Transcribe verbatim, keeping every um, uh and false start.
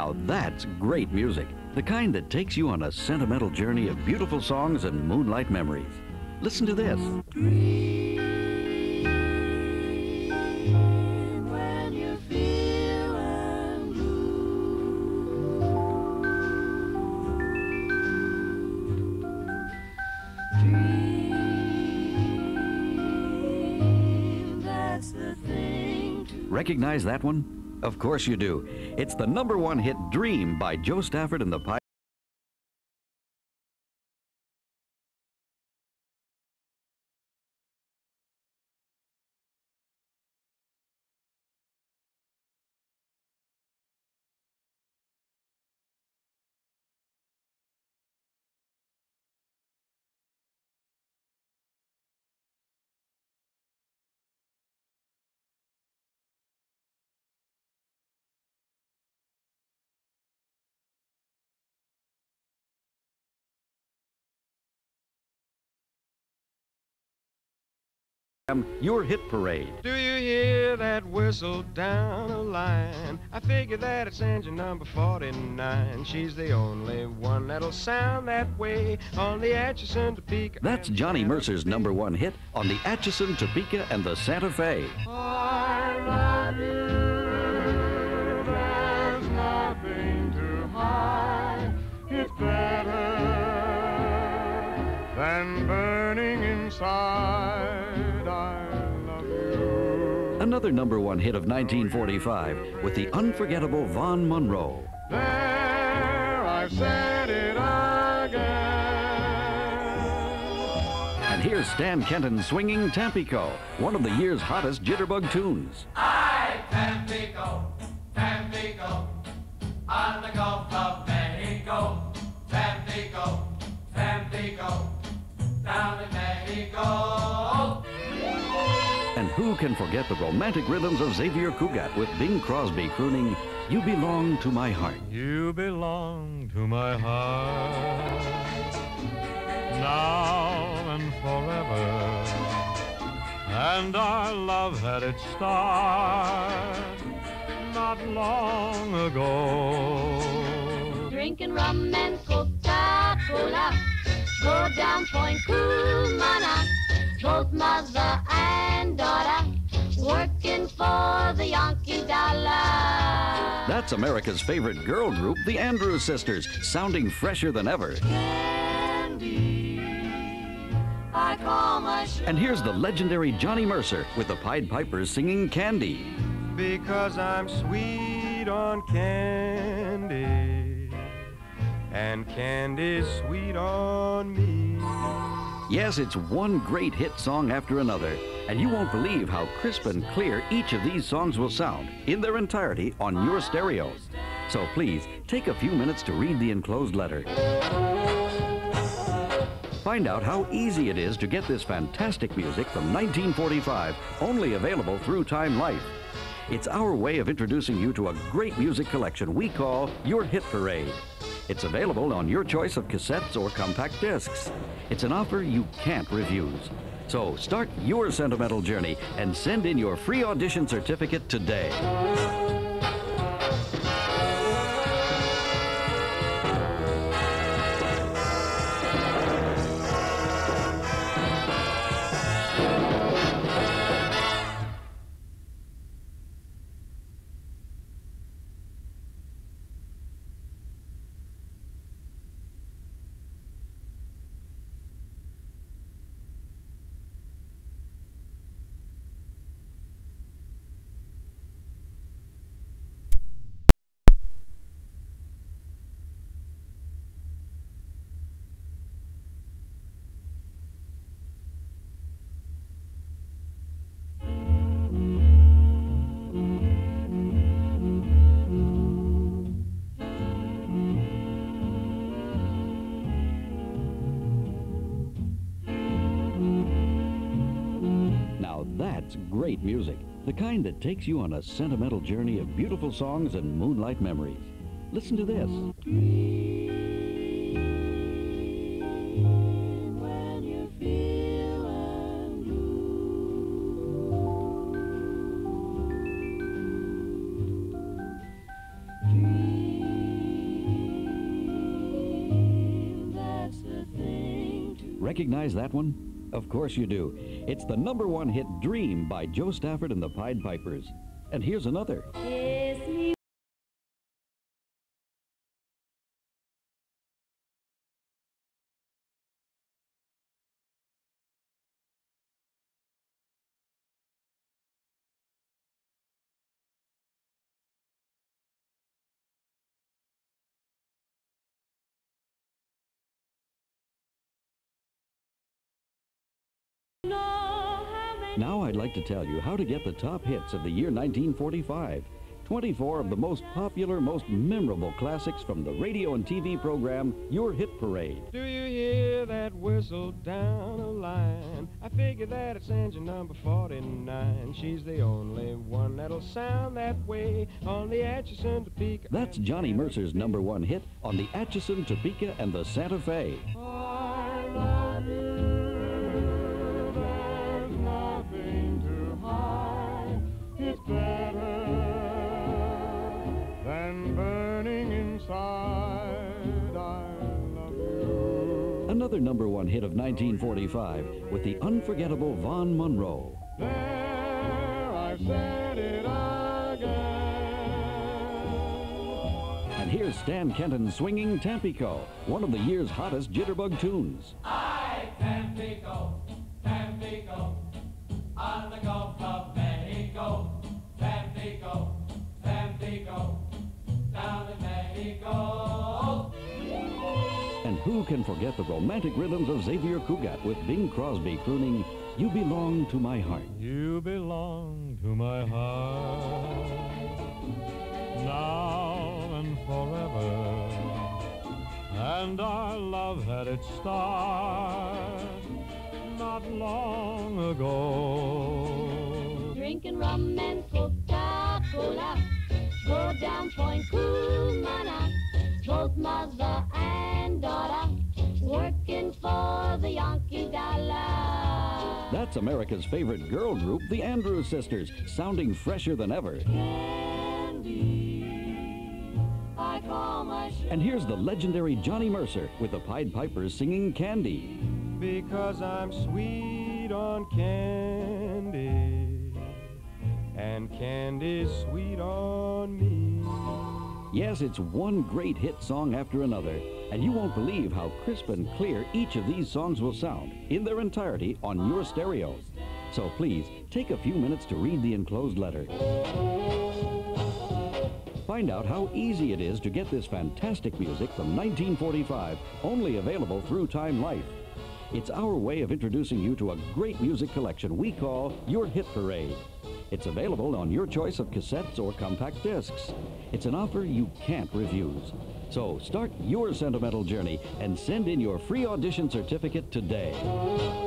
Now that's great music, the kind that takes you on a sentimental journey of beautiful songs and moonlight memories. Listen to this. When you're feeling blue, dream, that's the thing to... Recognize that one? Of course you do. It's the number one hit, Dream, by Joe Stafford and the Pirates. Your Hit Parade. Do you hear that whistle down the line? I figure that it's engine number forty-nine. She's the only one that'll sound that way on the Atchison, Topeka. That's Johnny Mercer's number one hit on the Atchison, Topeka, and the Santa Fe. I love you. There's nothing to hide. It's better than burning inside. Another number one hit of nineteen forty-five with the unforgettable Vaughn Monroe. There, I said it again. And here's Stan Kenton swinging Tampico, one of the year's hottest jitterbug tunes. I, Tampico, Tampico, on the Gulf of Mexico. Tampico, Tampico, down in Mexico. And who can forget the romantic rhythms of Xavier Cugat with Bing Crosby crooning, "You Belong to My Heart." You belong to my heart, now and forever. And our love had its start not long ago. Drinking rum and Coca-Cola, go down Point Cumana, both mother and daughter, working for the Yankee dollar. That's America's favorite girl group, the Andrews Sisters, sounding fresher than ever. Candy, I call my... And here's the legendary Johnny Mercer with the Pied Pipers singing Candy. Because I'm sweet on candy, and candy's sweet on me. Yes, it's one great hit song after another, and you won't believe how crisp and clear each of these songs will sound in their entirety on your stereo. So please, take a few minutes to read the enclosed letter. Find out how easy it is to get this fantastic music from nineteen forty-five, only available through Time Life. It's our way of introducing you to a great music collection we call Your Hit Parade. It's available on your choice of cassettes or compact discs. It's an offer you can't refuse. So start your sentimental journey and send in your free audition certificate today. That's great music, the kind that takes you on a sentimental journey of beautiful songs and moonlight memories. Listen to this. When you're feeling blue, dream. Recognize that one? Of course you do. It's the number one hit Dream by Joe Stafford and the Pied Pipers. And here's another. Kiss me. Now I'd like to tell you how to get the top hits of the year nineteen forty-five. twenty-four of the most popular, most memorable classics from the radio and T V program, Your Hit Parade. Do you hear that whistle down the line? I figure that it's engine number forty-nine. She's the only one that'll sound that way on the Atchison, Topeka. That's Johnny Mercer's number one hit on the Atchison, Topeka, and the Santa Fe. I love you. There's nothing to hide. It's better than burning inside. I love you. Another number one hit of nineteen forty-five with the unforgettable Vaughn Monroe. There, I said it again. And here's Stan Kenton's swinging Tampico, one of the year's hottest jitterbug tunes. I Tampico, Tampico, on the Gulf of Mexico. Tampico, Tampico, down in Mexico. And who can forget the romantic rhythms of Xavier Cugat with Bing Crosby crooning, "You Belong to My Heart." You belong to my heart, now and forever, and our love had its start not long ago. Drinking rum and Coca-Cola, go down Point Cumana, both mother and daughter, working for the Yankee dollar. That's America's favorite girl group, the Andrews Sisters, sounding fresher than ever. Candy, I call my sh- And here's the legendary Johnny Mercer with the Pied Pipers singing Candy. Because I'm sweet on candy, and candy's sweet on me. Yes, it's one great hit song after another, and you won't believe how crisp and clear each of these songs will sound in their entirety on your stereo. So please, take a few minutes to read the enclosed letter. Find out how easy it is to get this fantastic music from nineteen forty-five, only available through Time Life. It's our way of introducing you to a great music collection we call Your Hit Parade. It's available on your choice of cassettes or compact discs. It's an offer you can't refuse. So start your sentimental journey and send in your free audition certificate today.